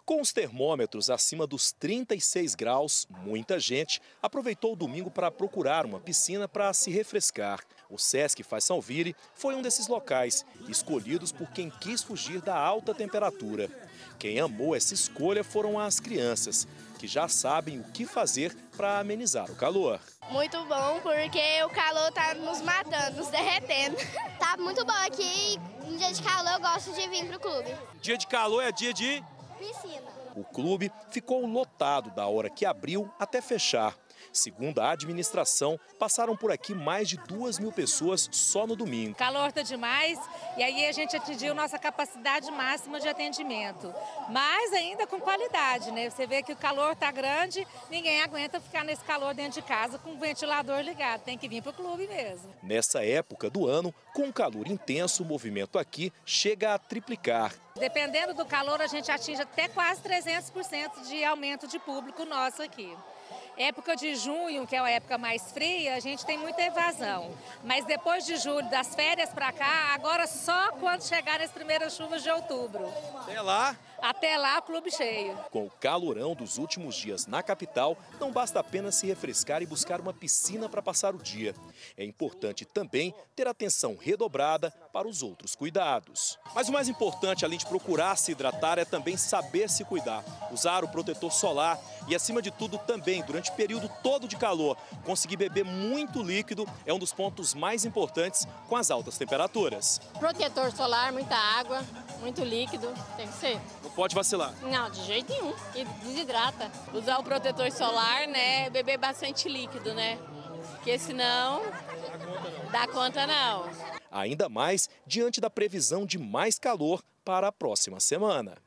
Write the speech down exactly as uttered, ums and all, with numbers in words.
Com os termômetros acima dos trinta e seis graus, muita gente aproveitou o domingo para procurar uma piscina para se refrescar. O Sesc Faz Salvire foi um desses locais, escolhidos por quem quis fugir da alta temperatura. Quem amou essa escolha foram as crianças, que já sabem o que fazer para amenizar o calor. Muito bom, porque o calor está nos matando, nos derretendo. Tá muito bom aqui. No dia de calor eu gosto de vir pro clube. Dia de calor é dia de Piscina. O clube ficou lotado da hora que abriu até fechar. Segundo a administração, passaram por aqui mais de duas mil pessoas só no domingo. O calor está demais e aí a gente atingiu nossa capacidade máxima de atendimento. Mas ainda com qualidade, né? Você vê que o calor está grande, ninguém aguenta ficar nesse calor dentro de casa com o ventilador ligado. Tem que vir para o clube mesmo. Nessa época do ano, com calor intenso, o movimento aqui chega a triplicar. Dependendo do calor, a gente atinge até quase trezentos por cento de aumento de público nosso aqui. Época de junho, que é a época mais fria, a gente tem muita evasão. Mas depois de julho, das férias para cá, agora só quando chegarem as primeiras chuvas de outubro. Até lá? Até lá, o clube cheio. Com o calorão dos últimos dias na capital, não basta apenas se refrescar e buscar uma piscina para passar o dia. É importante também ter atenção redobrada para os outros cuidados. Mas o mais importante, além de procurar se hidratar, é também saber se cuidar. Usar o protetor solar e, acima de tudo, também, durante o período todo de calor, conseguir beber muito líquido é um dos pontos mais importantes com as altas temperaturas. Protetor solar, muita água, muito líquido, tem que ser. Não pode vacilar. Não, de jeito nenhum. E desidrata. Usar o protetor solar, né? Beber bastante líquido, né? Porque senão dá conta não. Ainda mais diante da previsão de mais calor para a próxima semana.